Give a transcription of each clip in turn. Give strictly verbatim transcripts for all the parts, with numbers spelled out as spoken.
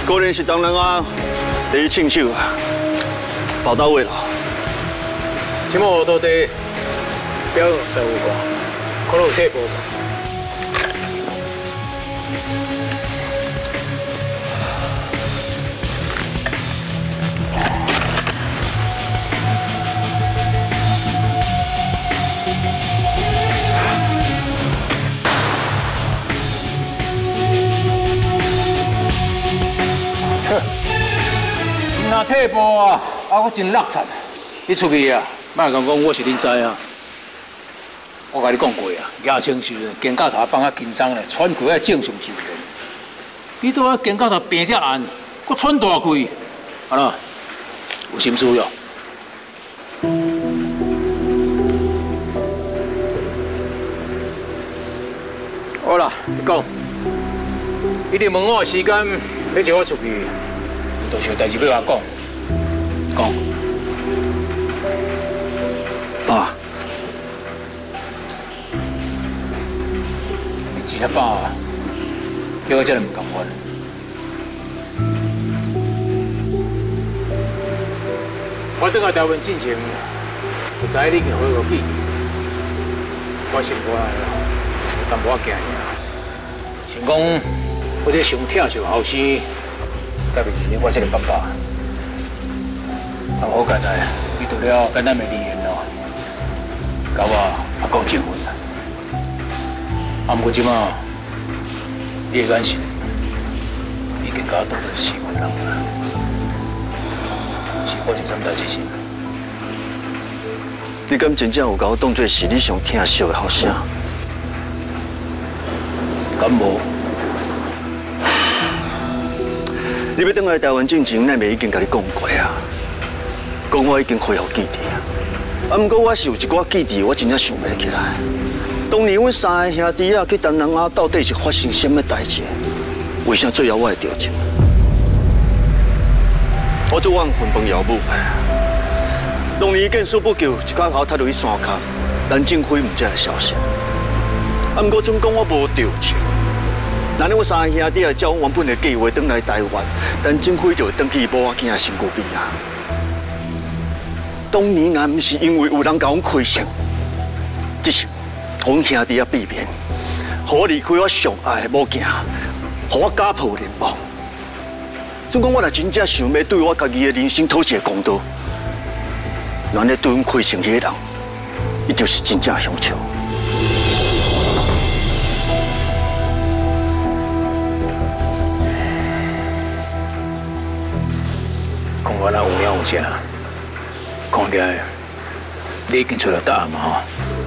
果然是东南亚第一枪手啊，报到位了。 即幕到底表现有无？可能有退步。 若退步啊，啊我真落惨。你出去啊，莫讲讲我是恁师啊。我甲你讲过啊，亚青时阵，肩胛头放啊轻松咧，喘气啊正常自然。你拄啊肩胛头病遮暗，搁喘大气，啊啦，有心思哟。好啦，你讲，你哋问我的时间，要叫我出去。 都是有代志要我讲，讲。 爸， 你只只爸啊，叫我真系唔甘愿。我等下台湾进前，就知你已经回过去，我心肝啦，有淡薄仔惊尔。想讲，我这上疼惜后生。 特别是你我这个爸爸，啊，我刚才遇到了简单的语言咯，甲我阿讲结婚啦。啊，不过即马你的眼神已经甲我当作是习惯人啦，是发生什么代志是？ 你敢真正有甲我当作是你上疼惜的后生？ 敢无？ 你要返来台湾进前，咱咪已经甲你讲过啊，讲我已经恢复记忆啊。啊，不过我是有一寡记忆，我真正想不起来。当年阮三个兄弟啊去东南亚，到底是发生什么代志？为啥最后我会着情？我做阮分崩遥母。当年见死不救，一脚头踢落去山骹，咱政府唔知会消息。啊，不过总讲我无着情。 那我三个兄弟啊，照原本的计划返来台湾，但政府就会登去某仔囝的身躯边啊。当年啊，不是因为有人甲阮开枪，只是阮兄弟啊避免，互我离开我上爱的某囝，互我家破人亡。总讲我若真正想要对我家己的人生讨一个公道，那咧对阮开枪迄个人，伊就是真正凶手。 讲我那有影有正，看起来你已经找到答案嘛吼？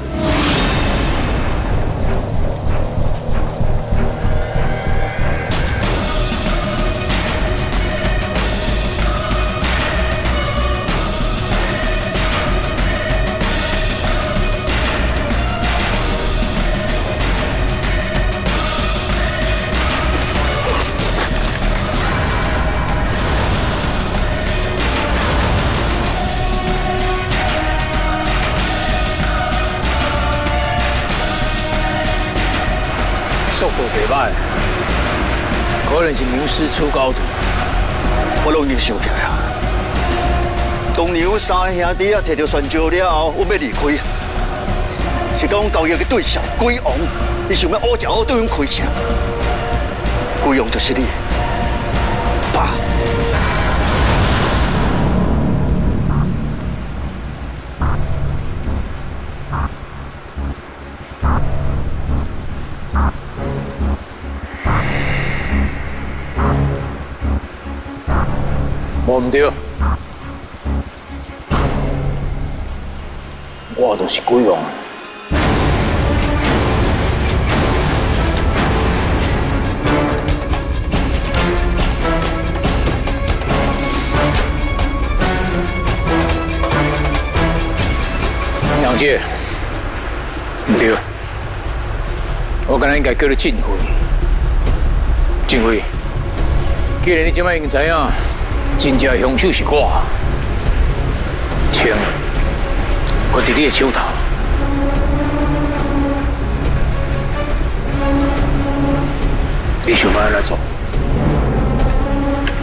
速度袂歹，可能是名师出高徒。 我拢已经想起来啊！当年阮三个兄弟啊，摕到宣招了后，我要离开，是讲交易的对象鬼王，伊想要乌食乌对阮开枪，鬼王就是你，爸。 无唔对，我就是鬼王。杨姐，唔对，我刚才应该叫你进辉。进辉，既然你即摆已经知影。 真正凶手是我，枪搁伫你的手头。你想要安怎做？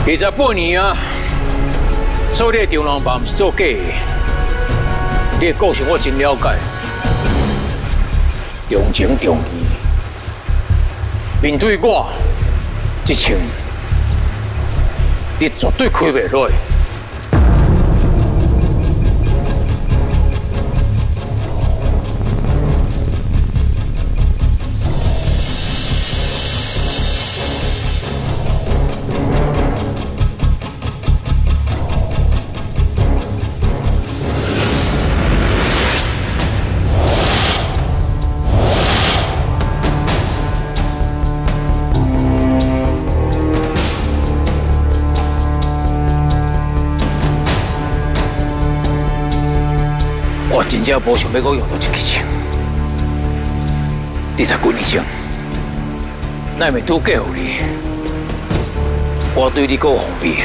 二十八年啊，做你的长郎爸，不是做假的。你的个性我真了解，重情重义。面对我，这枪，你绝对开袂落。 我真正无想要我用到这支枪。二十几年前，乃咪拄嫁予你，我对你够有防备。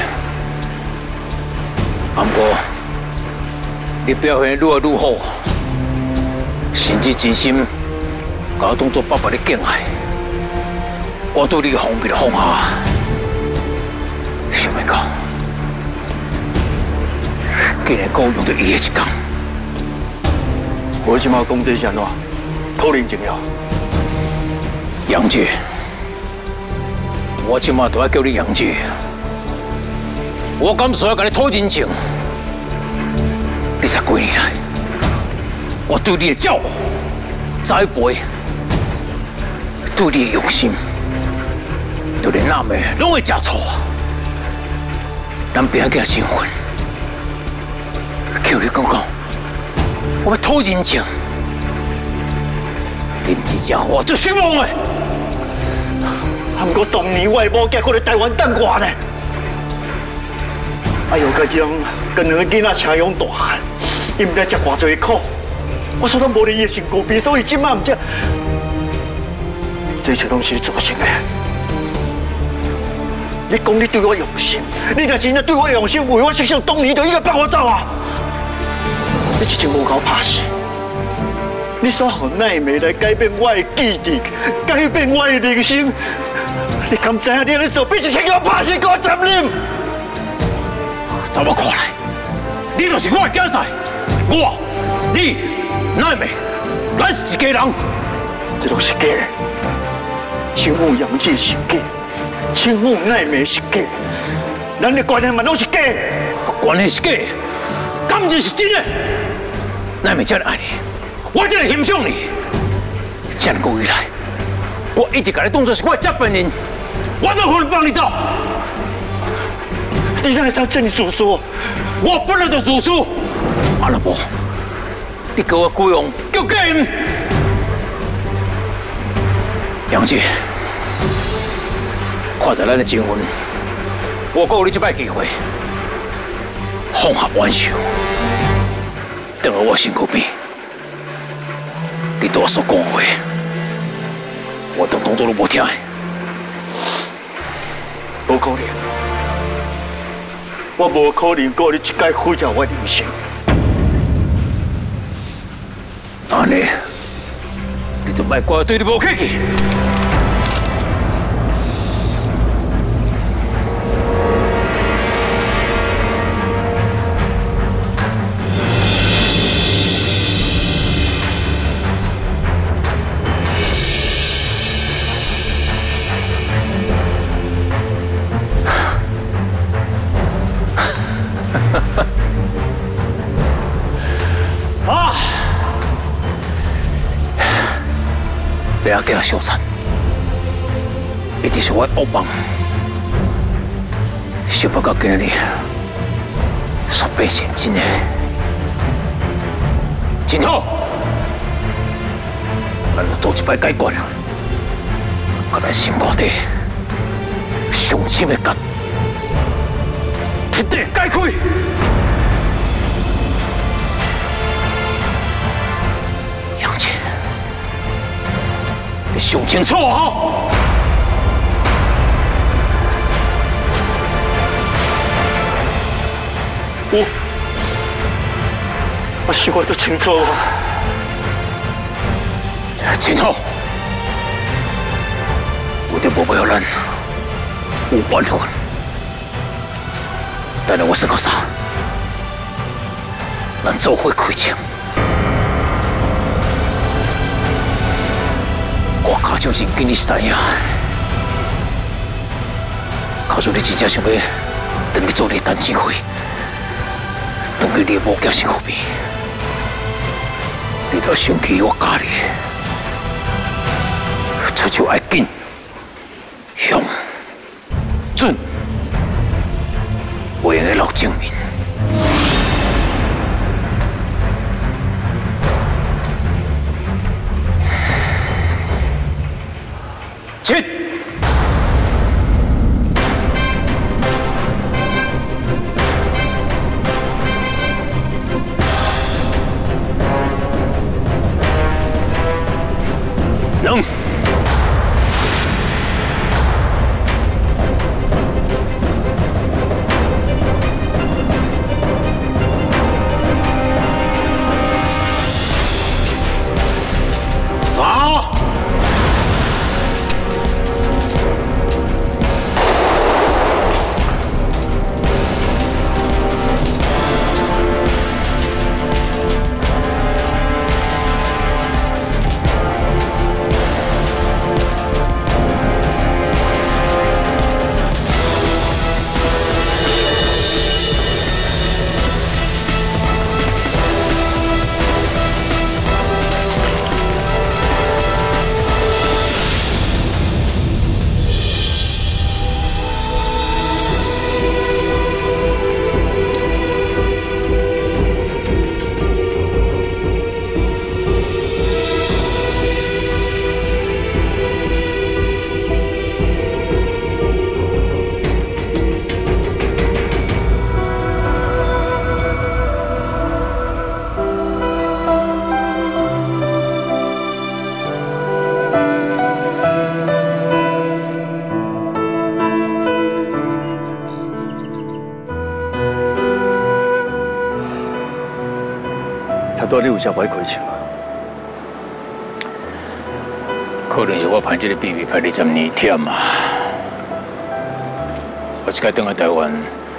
啊，不过你表现愈来愈好，甚至真心把我当作爸爸的敬爱。我对你的防备就放下，想不到，竟然够用到伊的一天。 我即马讲这是安怎？讨人情了。 杨姐，我即马都要叫你杨姐。我敢说要甲你讨人情？二十几年来，我对你的照顾、栽培，对你的用心，就连那妹拢会吃醋。咱别个身份，叫你讲讲。 我要讨人情，恁这家伙最失望的。 不过当年我的某囝搁在台湾等我呢。哎呦，个将跟两个囡仔车养大汉，伊唔知食偌济苦。我说咱无你伊的身躯边，所以今晚唔只，这些拢是造成的。你讲你对我用心，你若真正对我用心，为我设想当年就应该放我走啊！ 你一直无搞拍死，你所让奈美来改变我的记忆，改变我的人生，你敢知影你咧做比一千个拍死更残忍？ 在我看来，你就是我的囝婿，我、你、奈美，咱是一家人。 这都是假的，亲母杨姐是假，亲母奈美是假，咱的关系嘛拢是假的。 关系是假的，感情是真的。 奈美真爱你，我真系欣赏你。这么久以来，我一直把你当作是我的接班人，我怎可能放你走？ 你哪会当这么自私？ 我本来就自私。阿拉伯，你给我雇佣叫假人。杨姐，看在咱的情分，我给你这摆机会，放下玩笑。 等下我身躯边，你对我所讲的话，我都当作都无听的。 无可能，我无可能过你一摆毁掉我人生。 安尼，你就莫怪我对你无客气。 啊！不要给他羞惨，一定是我恶帮，想不到今日所变成真的。真好，咱就做一摆解决，把咱心肝底伤心的结彻底解开。 想清楚啊！ 我我想我都清楚啊！ 清楚，我的宝贝儿咱有缘分， 但是我说个啥？咱做伙开枪。我卡就真跟你是知影，卡住你真正想要等去做你单亲会，等去你无家身后边，你着想起我教你，出手爱紧，向准，我用个老证明。 去！能。杀！ 多你有啥歹开枪啊？ 可能是我派这个秘密派你十年忝啊！我这个等来台湾，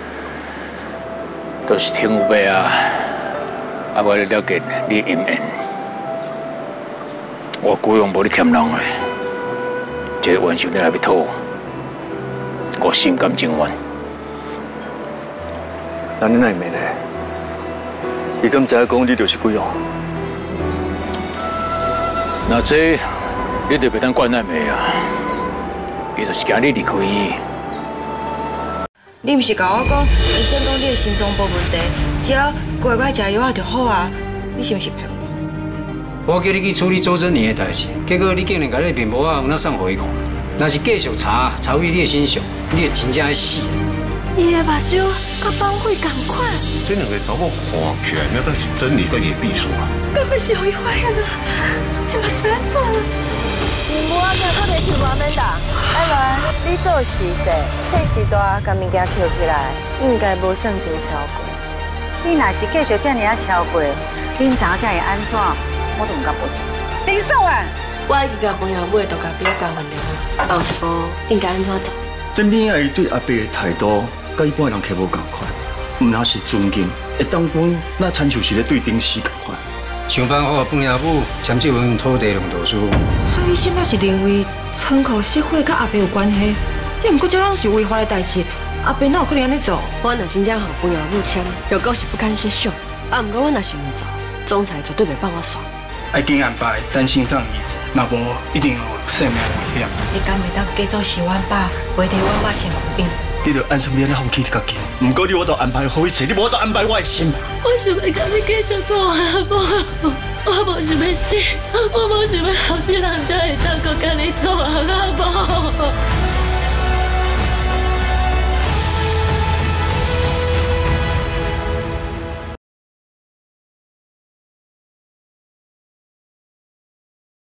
都是听有尾啊，啊，我了了解你的阴暗。我孤勇无你欠人的，这个冤仇你还要讨，我心甘情愿。 那你哪会呢？ 伊敢知影讲你就是鬼哦？ 那这你就袂当怪咱妹啊！伊就是惊你离开伊。 你毋是甲我讲，医生讲你的心脏无问题，只要乖乖食药就好啊？你是毋是骗我？ 我叫你去处理周珍妮的代志，结果你竟然甲你面膜啊，拿送互伊看。若是继续查，查为你的身上，你就真正要死。 伊的目睭甲绑匪同款。 这两个查某看起来，那都是珍妮跟伊秘书啊。 根本是互伊发现了，这嘛是要安怎了？面膜啊，可能去外面打。艾伦，你做实事，岁时大，甲物件捡起来，应该无算真超过。 你若是继续这样超过，恁查囝会安怎？我都唔敢保证。林爽啊！ 我已经甲朋友买都甲别交换了，后一步应该安怎做？ 这边啊，伊对阿伯的态度，甲一般人客无共款。 唔那是尊敬，会当讲那亲像是咧对顶死共款。 想办法帮爷母签这份土地用途书。 所以即摆是认为仓库失火甲阿伯有关系，你毋过这拢是违法的代志，阿伯哪有可能安尼做？ 我若真正互帮爷母签，又果是不堪设想。啊，毋过我若是唔做，总裁绝对袂放我耍。 爱经安排等心脏移植，若无一定有生命危险。 你敢袂当假做洗碗爸，陪伫我我身躯边？ 你着安心免咧放弃你家己，唔过你我都安排好一切，你无得安排我的心。 我想要甲你继续做阿婆，我无想要死，我无想要后世人才会当搁甲你做阿婆。